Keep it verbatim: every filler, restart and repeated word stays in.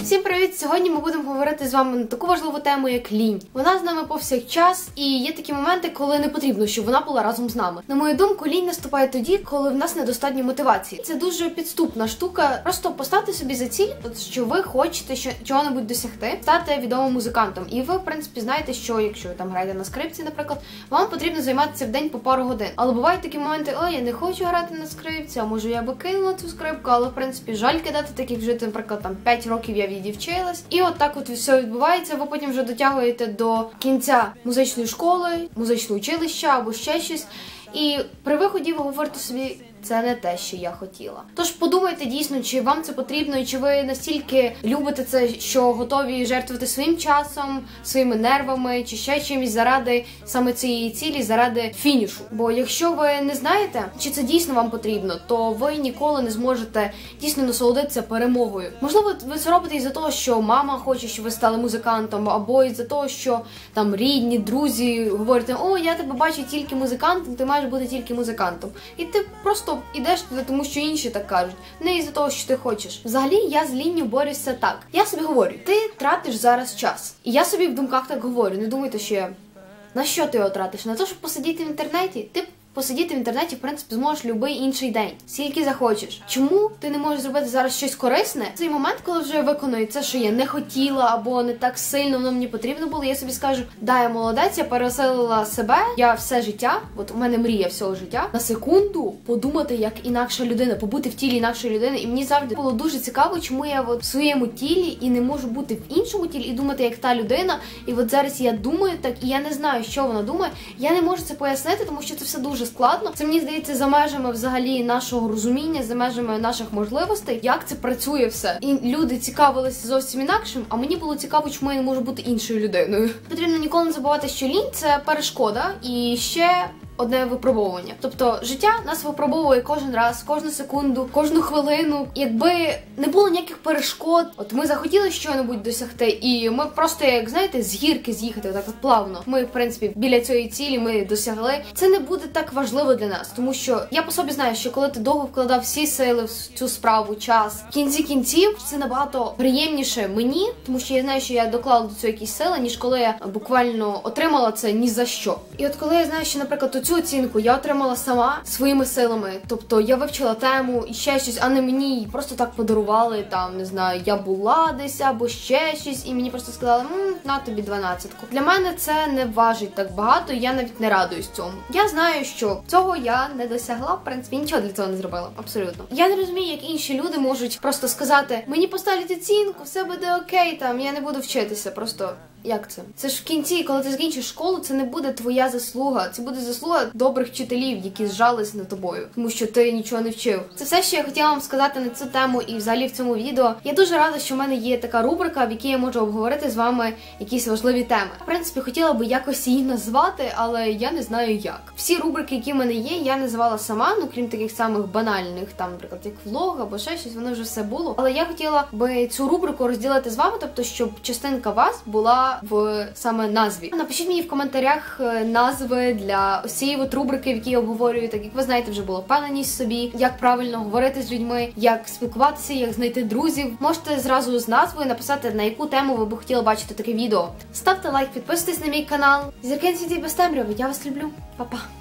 Всім привіт! Сьогодні ми будемо говорити з вами на таку важливу тему, як лінь. Вона з нами повсякчас, і є такі моменти, коли не потрібно, щоб вона була разом з нами. На мою думку, лінь наступає тоді, коли в нас недостатньо мотивації. Це дуже підступна штука. Просто поставте собі за ціль, що ви хочете що, чого-небудь досягти, стати відомим музикантом. І ви, в принципі, знаєте, що якщо ви там граєте на скрипці, наприклад, вам потрібно займатися в день по пару годин. Але бувають такі моменти: ой, я не хочу грати на скрипці, а може я би кинула цю скрипку, але в принципі жаль кидати, так як вже, наприклад, там п'ять років я відівчилась. І от так от все відбувається, ви потім вже дотягуєте до кінця музичної школи, музичного училища або ще щось. І при виході ви говорите собі: це не те, що я хотіла. Тож подумайте дійсно, чи вам це потрібно, і чи ви настільки любите це, що готові жертвувати своїм часом, своїми нервами, чи ще чимось заради саме цієї цілі, заради фінішу. Бо якщо ви не знаєте, чи це дійсно вам потрібно, то ви ніколи не зможете дійсно насолодитися перемогою. Можливо, ви це робите із-за того, що мама хоче, щоб ви стали музикантом, або із-за того, що там рідні, друзі говорять: о, я тебе бачу тільки музикантом, ти маєш бути тільки музикантом. І ти просто ідеш туди, тому що інші так кажуть, не із-за того, що ти хочеш. Взагалі, я з лінню борюся так. Я собі говорю: ти тратиш зараз час. І я собі в думках так говорю: не думайте, що я... На що ти його тратиш? На те, щоб посидіти в інтернеті? Ти посидіти в інтернеті, в принципі, зможеш будь-який інший день, скільки захочеш. Чому ти не можеш зробити зараз щось корисне? В цей момент, коли вже виконую це, що я не хотіла, або не так сильно воно мені потрібно було, я собі скажу: да, я молодець, я переселила себе, я все життя, от у мене мрія всього життя, на секунду подумати як інакша людина, побути в тілі інакшої людини. І мені завжди було дуже цікаво, чому я от в своєму тілі і не можу бути в іншому тілі і думати як та людина. І от зараз я думаю так, і я не знаю, що вона думає. Я не можу це пояснити, тому що це все дуже складно. Це, мені здається, за межами взагалі нашого розуміння, за межами наших можливостей, як це працює все. І люди цікавилися зовсім інакшим, а мені було цікаво, чому я не можу бути іншою людиною. Потрібно ніколи не забувати, що лінь – це перешкода і ще одне випробовування. Тобто життя нас випробовує кожен раз, кожну секунду, кожну хвилину. Якби не було ніяких перешкод, от ми захотіли що-небудь досягти, і ми просто, як знаєте, з гірки з'їхати, так от плавно. Ми, в принципі, біля цієї цілі ми досягли. Це не буде так важливо для нас, тому що я по собі знаю, що коли ти довго вкладав всі сили в цю справу, час, в кінці кінців це набагато приємніше мені, тому що я знаю, що я доклала до цього якісь сили, ніж коли я буквально отримала це ні за що. І от коли я знаю, що, наприклад, цю оцінку я отримала сама своїми силами, тобто я вивчила тему і ще щось, а не мені її просто так подарували, там, не знаю, я була десь або ще щось, і мені просто сказали: «Мм, на тобі дванадцятку». Для мене це не важить так багато, і я навіть не радуюсь цьому. Я знаю, що цього я не досягла, в принципі, нічого для цього не зробила, абсолютно. Я не розумію, як інші люди можуть просто сказати: мені поставлять оцінку, все буде окей, там, я не буду вчитися, просто... Як це? Це ж в кінці, коли ти закінчиш школу, це не буде твоя заслуга. Це буде заслуга добрих вчителів, які зжались над тобою, тому що ти нічого не вчив. Це все, що я хотіла вам сказати на цю тему і взагалі в цьому відео. Я дуже рада, що в мене є така рубрика, в якій я можу обговорити з вами якісь важливі теми. В принципі, хотіла би якось її назвати, але я не знаю як. Всі рубрики, які в мене є, я називала сама, ну крім таких самих банальних, там, наприклад, як влог або ще щось, воно вже все було. Але я хотіла би цю рубрику розділити з вами, тобто, щоб частинка вас була в саме назві. Напишіть мені в коментарях назви для ось цієї от рубрики, в якій я обговорюю, так як ви знаєте, вже було впевненість в собі, як правильно говорити з людьми, як спілкуватися, як знайти друзів. Можете зразу з назвою написати, на яку тему ви б хотіли бачити таке відео. Ставте лайк, підписуйтесь на мій канал. Зірки на світі без темряви. Я вас люблю. Па-па.